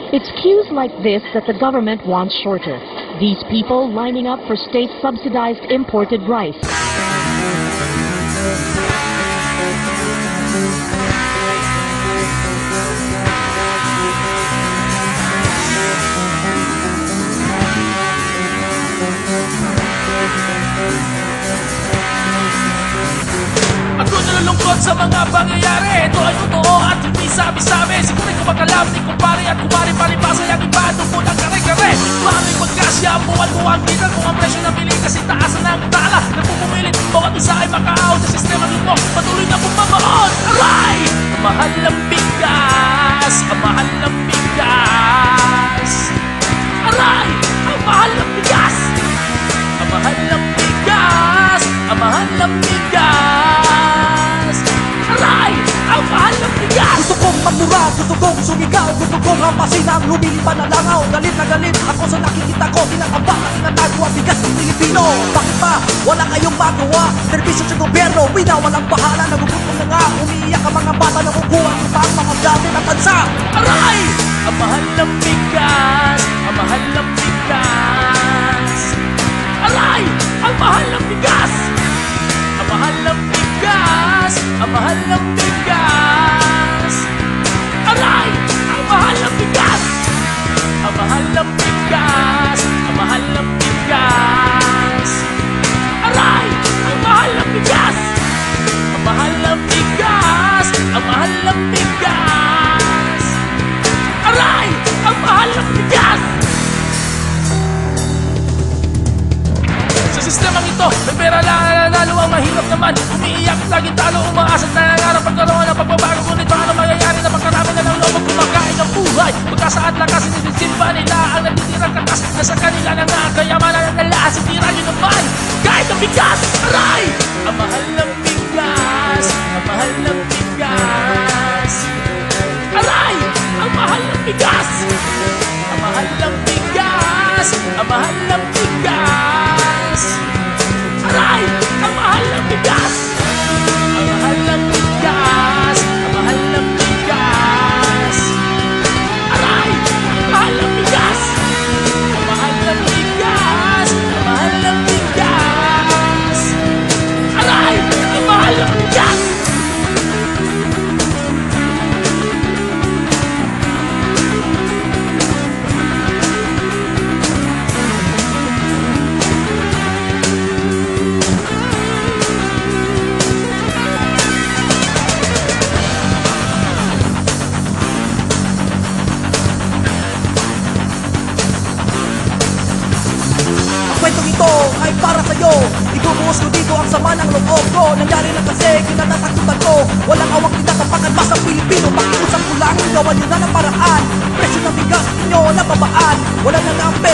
It's queues like this that the government wants shorter. These people lining up for state-subsidized imported rice. Ako nalulungkot sa mga pangyayari. Ito ay totoo at hindi sabi-sabi. Sigurin ko magalam ni kumpare at kumari palibasa. Yang iba doon ang kare-kare. Maraming magkasya, buwan-buwan kita. Kung ang presyo ng bili kasi taasan ng tala. Nagpupumilit, bawat isa ay makaahon sa sistema nito. Patuloy na bumabaon. Aray! Ang mahal ng bigas. Ang mahal ng bigas. Aray! Ang mahal ng bigas. Ang mahal ng bigas. Ang mahal ng bigas. Aray! Ang mahal ng bigas! Gusto kong magmura, gusto kong sumigaw, gusto kong hampasin ang lumilipan na langaw. Galit na galit ako sa nakikita ko, tinatambak na tinatago ang bigas ng Pilipino. Bakit ba wala kayong magawa? Servisyo sa gobyerno, walang bahala. Nagugutom na nga, umiiyak ang mga bata na kukuha ng pang mga gamit at bansa. Aray! Ang mahal ng bigas. Ang mahal ng bigas. Aray! Ang mahal ng bigas. Ang mahal ng bigas. Ang mahal ng bigas. Aray! Ang mahal ng bigas. Ang mahal ng bigas. Ang mahal ng bigas. Aray! Ang mahal ng bigas. Ang mahal ng bigas. Ang mahal ng bigas. Aray! Ang mahal ng bigas. Sa sistemang ito, may pera lang na nanalo. Ang mahirap naman, umiiyak, laging talo, umaasat na nangarap pagkaroon ng pagbabago. Ngunit paano mangyayari na pagkarami na ng loob kumakain ng buhay? Magkasaad lang kasi nisisimba nila ang natitirang katas na sa kanila na nga kayamanan ng nalaas. Itira nyo naman kahit ang bigas. Aray! Ang mahal ng bigas. Ang mahal ng bigas. Aray! Ang mahal ng bigas. Ang mahal ng bigas. Ang mahal ng bigas. Aray! Ang mahal ng bigas. Ang mahal ng bigas. Ang mahal ng bigas. Aray! Ang mahal ng bigas. Ang mahal ng bigas. Ang mahal ng bigas. Aray! Ang mahal ng bigas. Kwentong ito ay para sa'yo. Ibubuhos ko dito ang sama ng loob ko. Nangyari lang kasi kinatatakutan ko. Walang awang tinatapakan mas ang Pilipino. Pakiusap ko lang, gawan nyo na ng paraan. Presyo ng bigas ninyo nababaan. Wala na nga ang